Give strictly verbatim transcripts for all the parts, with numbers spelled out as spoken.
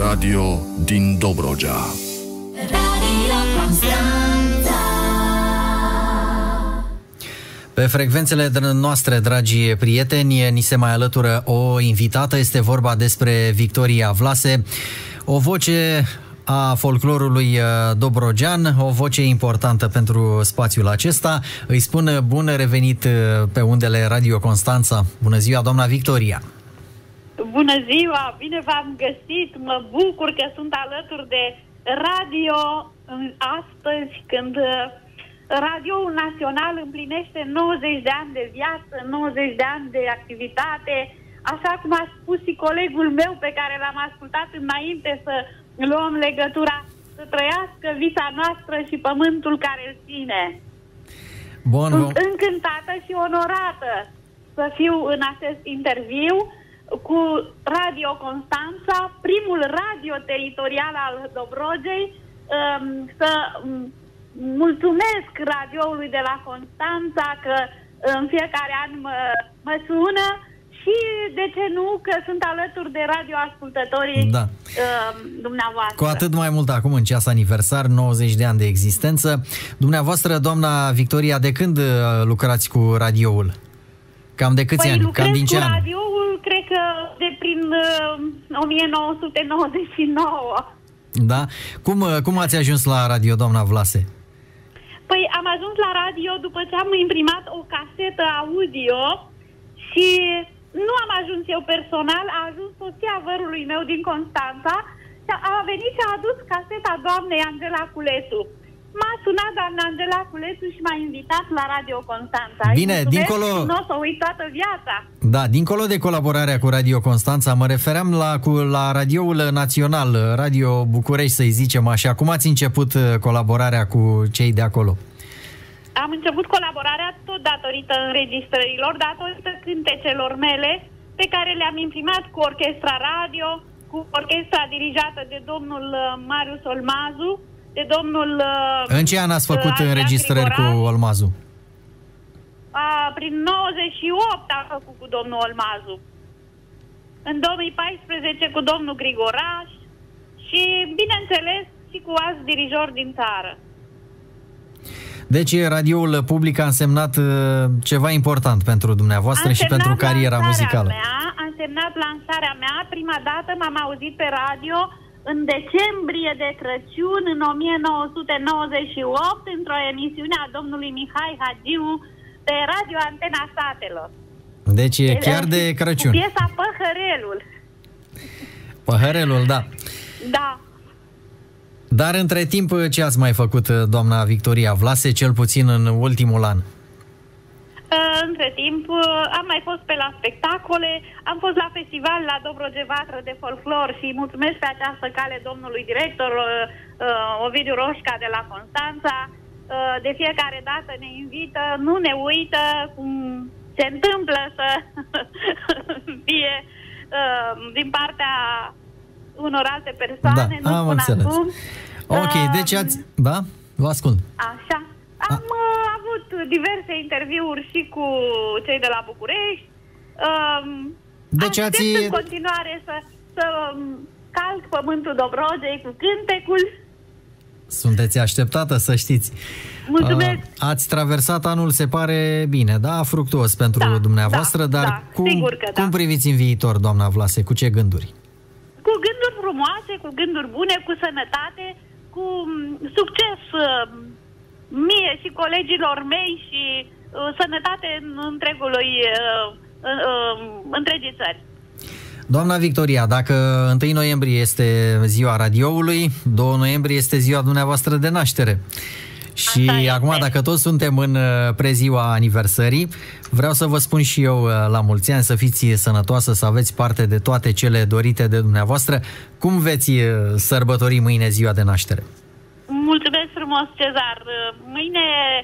radio din Dobrogea. Radio Constanța. Pe frecvențele noastre, dragi prieteni, ni se mai alătură o invitată. Este vorba despre Victoria Vlase, o voce a folclorului dobrogean, o voce importantă pentru spațiul acesta. Îi spun bun revenit pe undele Radio Constanța. Bună ziua, doamna Victoria! Bună ziua! Bine v-am găsit! Mă bucur că sunt alături de radio astăzi, când Radioul Național împlinește nouăzeci de ani de viață, nouăzeci de ani de activitate. Așa cum a spus și colegul meu pe care l-am ascultat înainte, să luăm legătura, să trăiască visa noastră și pământul care îl ține. Bun, Sunt încântată și onorată să fiu în acest interviu cu Radio Constanța, primul radio teritorial al Dobrogei. Să mulțumesc radioului de la Constanța că în fiecare an mă, mă sună și, de ce nu, că sunt alături de radioascultătorii da. uh, dumneavoastră. Cu atât mai mult acum, în ceas aniversar, nouăzeci de ani de existență. Dumneavoastră, doamna Victoria, de când lucrați cu radioul? Cam de câți păi ani? Cam din ce cu an? radioul, cred că de prin uh, o mie nouă sute nouăzeci și nouă. Da? Cum, cum ați ajuns la radio, doamna Vlase? Păi am ajuns la radio după ce am imprimat o casetă audio și nu am ajuns eu personal, a ajuns soția vărului meu din Constanța și a venit și a adus caseta doamnei Angela Culețu. M-a sunat doamna Angela Culețu și m-a invitat la Radio Constanța. Bine, dincolo... Nu o să uit toată viața. Da, dincolo de colaborarea cu Radio Constanța, mă refeream la, cu, la radioul național, Radio București, să-i zicem așa. Cum ați început colaborarea cu cei de acolo? Am început colaborarea tot datorită înregistrărilor, datorită cântecelor mele, pe care le-am imprimat cu orchestra radio, cu orchestra dirijată de domnul Marius Olmazu, de domnul... În ce an ați făcut uh, înregistrări cu Olmazu? A, prin nouăzeci și opt am făcut cu domnul Olmazu. În două mii paisprezece cu domnul Grigoraș și, bineînțeles, și cu alți dirijori din țară. Deci radioul public a însemnat uh, ceva important pentru dumneavoastră și pentru cariera muzicală. Mea, a însemnat lansarea mea. Prima dată m-am auzit pe radio în decembrie de Crăciun, în o mie nouă sute nouăzeci și opt, într-o emisiune a domnului Mihai Hagiu pe Radio Antena Satelor. Deci e chiar de Crăciun. Cu piesa Păhărelul. Păhărelul, da. Da. Dar între timp, ce ați mai făcut, doamna Victoria Vlase, cel puțin în ultimul an? Între timp, am mai fost pe la spectacole, am fost la festival la Dobrogea Vatră de Folclor și mulțumesc pe această cale domnului director uh, Ovidiu Roșca de la Constanța. Uh, de fiecare dată ne invită, nu ne uită, cum se întâmplă să fie uh, din partea unor alte persoane. Da, nu am înțeles. Acum. Ok, uh, deci ați... Da? Vă ascult. Așa. Am uh, avut diverse interviuri și cu cei de la București. Um, deci ați... în continuare să, să calc pământul Dobrogei cu cântecul. Sunteți așteptată, să știți. Mulțumesc. Uh, ați traversat anul, se pare bine, da? Fructuos pentru da, dumneavoastră, da, dar da, cum, sigur că cum da. priviți în viitor, doamna Vlase? Cu ce gânduri? Cu gânduri frumoase, cu gânduri bune, cu sănătate, cu succes mie și colegilor mei și uh, sănătate în întregului, uh, uh, întregii țări. Doamna Victoria, dacă întâi noiembrie este ziua radioului, doi noiembrie este ziua dumneavoastră de naștere. Și Asta acum, este. dacă toți suntem în preziua aniversării, vreau să vă spun și eu la mulți ani, să fiți sănătoasă, să aveți parte de toate cele dorite de dumneavoastră. Cum veți sărbători mâine ziua de naștere? Mulțumesc frumos, Cezar. Mâine,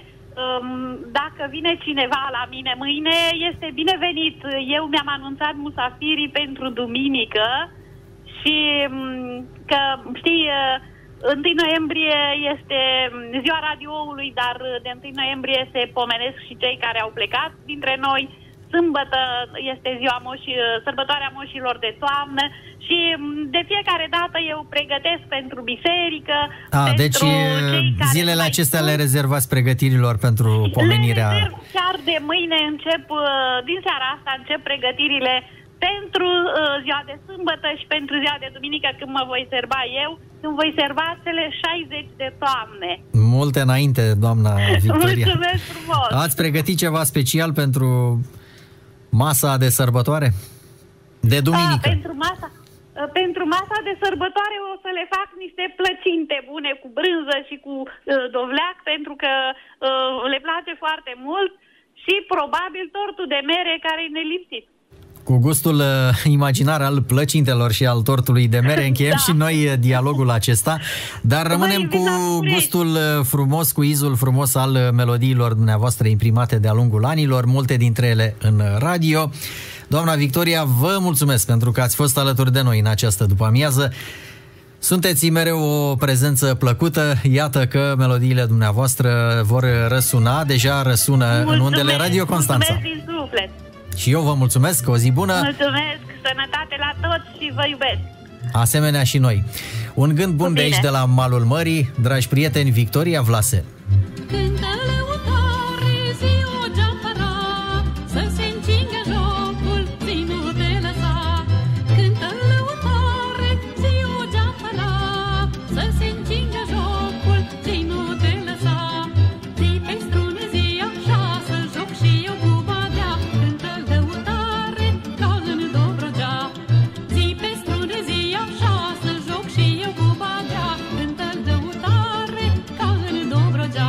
dacă vine cineva la mine mâine, este binevenit. Eu mi-am anunțat musafirii pentru duminică și că, știi, întâi noiembrie este ziua radioului, dar de întâi noiembrie se pomenesc și cei care au plecat dintre noi. Sâmbătă este ziua moși, sărbătoarea moșilor de toamnă și de fiecare dată eu pregătesc pentru biserică. A, pentru deci cei care zilele mai acestea sunt. le rezervați pregătirilor pentru pomenirea... Le rezerv chiar de mâine, încep, din seara asta încep pregătirile pentru uh, ziua de sâmbătă și pentru ziua de duminică, când mă voi serva eu, când voi serva cele șaizeci de toamne. Multe înainte, doamna Victoria. Mulțumesc frumos! Ați pregătit ceva special pentru masa de sărbătoare? De duminică? A, pentru masa, a, pentru masa de sărbătoare o să le fac niște plăcinte bune cu brânză și cu uh, dovleac, pentru că uh, le place foarte mult, și probabil tortul de mere care e nelipsit. Cu gustul uh, imaginar al plăcintelor și al tortului de mere încheiem da. și noi uh, dialogul acesta, dar rămânem cu gustul uh, frumos, cu izul frumos al uh, melodiilor dumneavoastră imprimate de-a lungul anilor, multe dintre ele în uh, radio. Doamna Victoria, vă mulțumesc pentru că ați fost alături de noi în această după-amiază. Sunteți mereu o prezență plăcută. Iată că melodiile dumneavoastră vor răsuna, deja răsună mulțumesc, în undele Radio Constanța. Mulțumesc din suflet. Și eu vă mulțumesc, o zi bună. Mulțumesc, sănătate la toți și vă iubesc. Asemenea și noi. Un gând bun de aici, de la malul mării, dragi prieteni, Victoria Vlase. Dobrogea.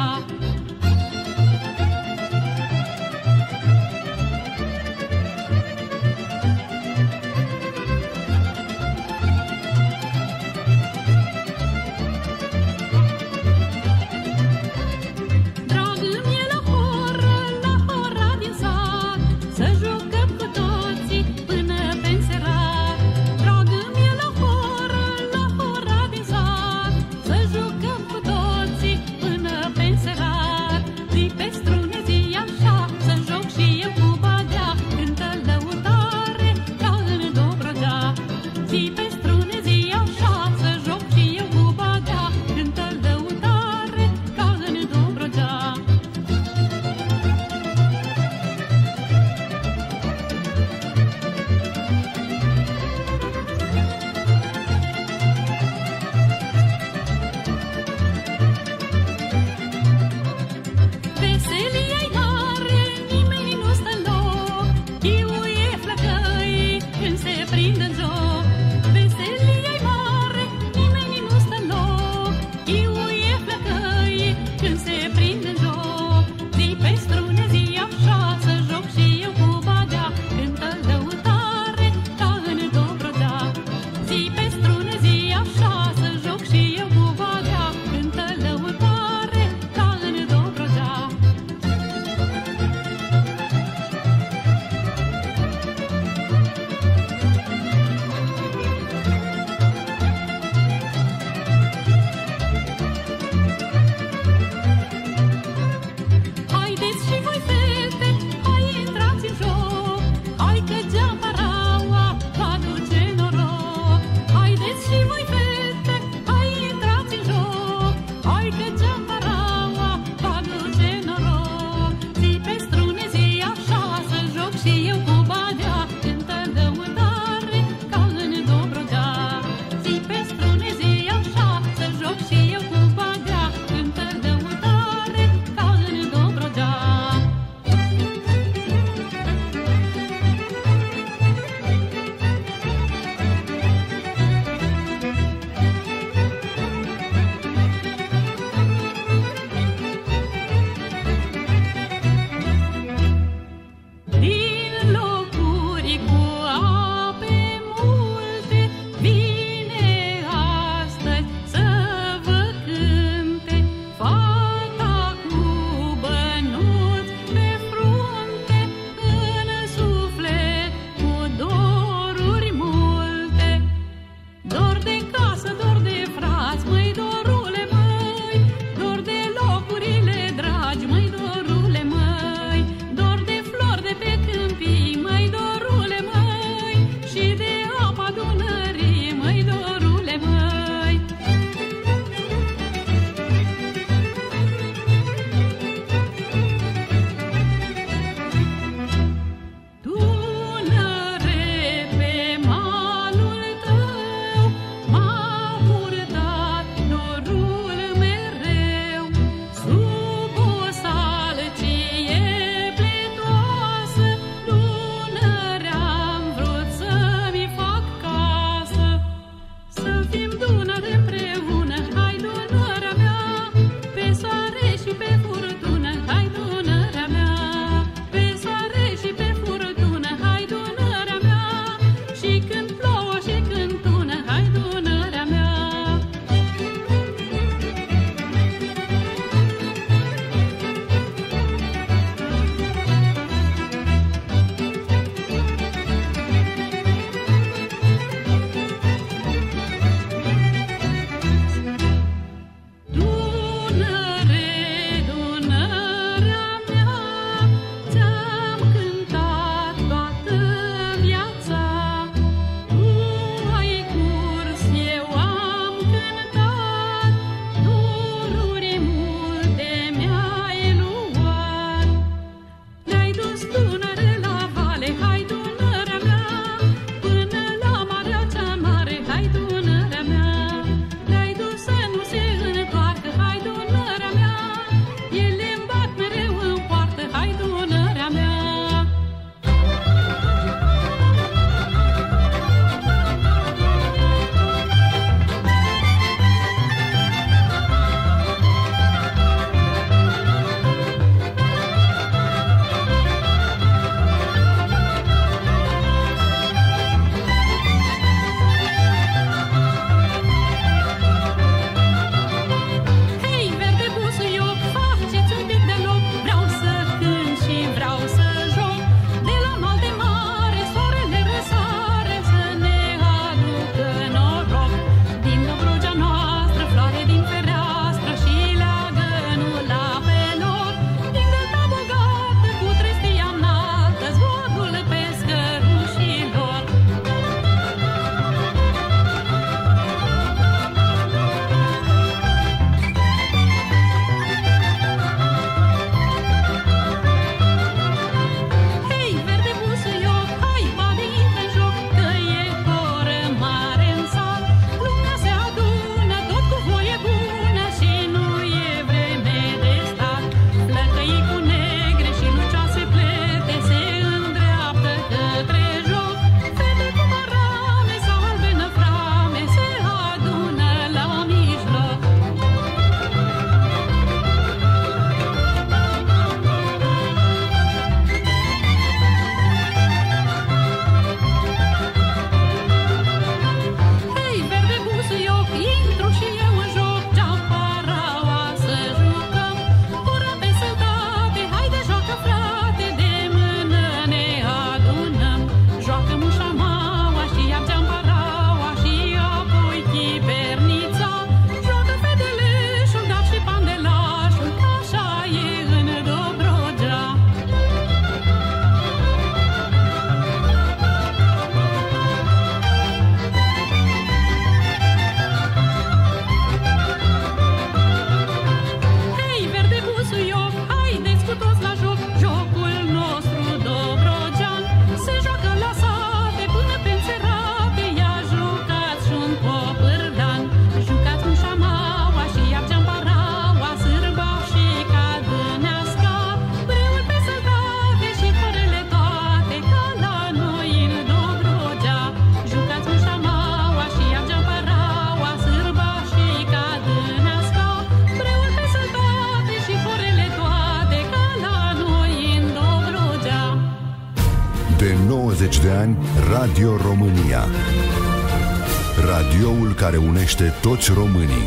douăzeci de ani, Radio România. Radioul care unește toți românii.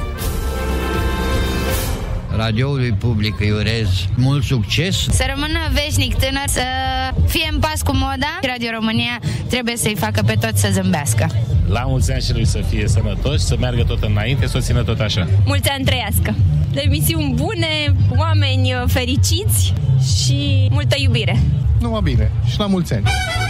Radioului public îi urez mult succes. Să rămână veșnic tânăr, să fie în pas cu moda. Radio România trebuie să-i facă pe toți să zâmbească. La mulți ani și lui să fie sănătoși, să meargă tot înainte, să o țină tot așa. Mulți ani trăiască. Emisiuni bune, oameni fericiți și multă iubire. Numai bine și la mulți ani.